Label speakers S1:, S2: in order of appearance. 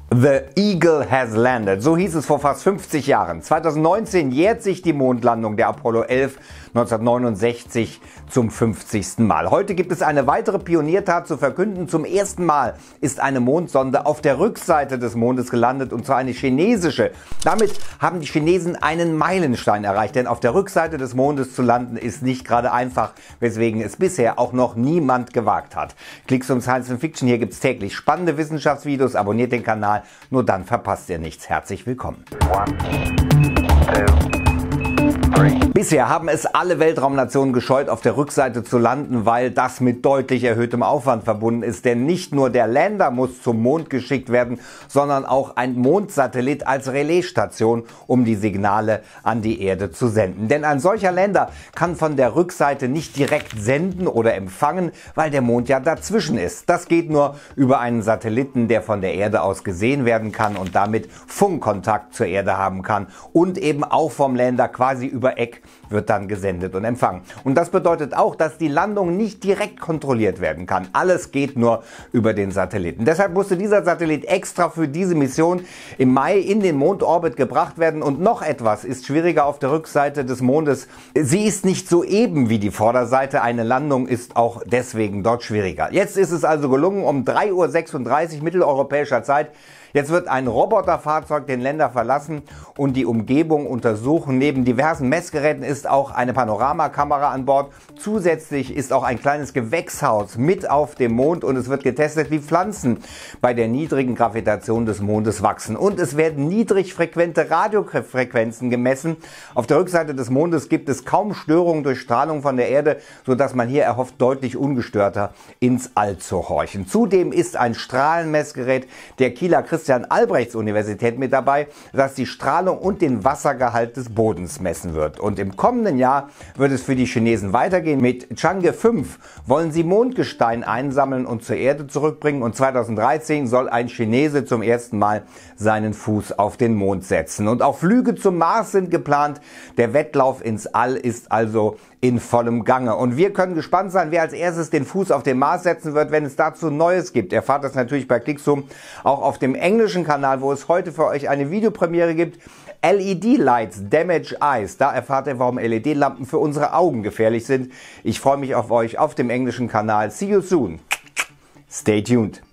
S1: The Eagle has landed. So hieß es vor fast 50 Jahren. 2019 jährt sich die Mondlandung der Apollo 11 1969 zum 50. Mal. Heute gibt es eine weitere Pioniertat zu verkünden. Zum ersten Mal ist eine Mondsonde auf der Rückseite des Mondes gelandet, und zwar eine chinesische. Damit haben die Chinesen einen Meilenstein erreicht, denn auf der Rückseite des Mondes zu landen ist nicht gerade einfach, weswegen es bisher auch noch niemand gewagt hat. Klicks um Science Fiction, hier gibt es täglich spannende Wissenschaftsvideos. Abonniert den Kanal, nur dann verpasst ihr nichts. Herzlich willkommen. Bisher haben es alle Weltraumnationen gescheut, auf der Rückseite zu landen, weil das mit deutlich erhöhtem Aufwand verbunden ist. Denn nicht nur der Lander muss zum Mond geschickt werden, sondern auch ein Mondsatellit als Relaisstation, um die Signale an die Erde zu senden. Denn ein solcher Lander kann von der Rückseite nicht direkt senden oder empfangen, weil der Mond ja dazwischen ist. Das geht nur über einen Satelliten, der von der Erde aus gesehen werden kann und damit Funkkontakt zur Erde haben kann, und eben auch vom Lander quasi über Eck wird dann gesendet und empfangen. Und das bedeutet auch, dass die Landung nicht direkt kontrolliert werden kann. Alles geht nur über den Satelliten. Deshalb musste dieser Satellit extra für diese Mission im Mai in den Mondorbit gebracht werden. Und noch etwas ist schwieriger auf der Rückseite des Mondes. Sie ist nicht so eben wie die Vorderseite. Eine Landung ist auch deswegen dort schwieriger. Jetzt ist es also gelungen, um 3:36 Uhr mitteleuropäischer Zeit. Jetzt wird ein Roboterfahrzeug den Lander verlassen und die Umgebung untersuchen. Neben diversen Messgeräten ist auch eine Panoramakamera an Bord. Zusätzlich ist auch ein kleines Gewächshaus mit auf dem Mond, und es wird getestet, wie Pflanzen bei der niedrigen Gravitation des Mondes wachsen. Und es werden niedrigfrequente Radiofrequenzen gemessen. Auf der Rückseite des Mondes gibt es kaum Störungen durch Strahlung von der Erde, sodass man hier erhofft, deutlich ungestörter ins All zu horchen. Zudem ist ein Strahlenmessgerät der Kieler Christian-Albrechts-Universität mit dabei, das die Strahlung und den Wassergehalt des Bodens messen wird. Und im kommenden Jahr wird es für die Chinesen weitergehen. Mit Chang'e 5 wollen sie Mondgestein einsammeln und zur Erde zurückbringen, und 2013 soll ein Chinese zum ersten Mal seinen Fuß auf den Mond setzen. Und auch Flüge zum Mars sind geplant. Der Wettlauf ins All ist also in vollem Gange. Und wir können gespannt sein, wer als erstes den Fuß auf den Mars setzen wird, wenn es dazu Neues gibt. Erfahrt das natürlich bei Clickzoom, auch auf dem englischen Kanal, wo es heute für euch eine Videopremiere gibt. LED-Lights Damage Eyes. Da erfahrt ihr, warum LED-Lampen für unsere Augen gefährlich sind. Ich freue mich auf euch auf dem englischen Kanal. See you soon. Stay tuned.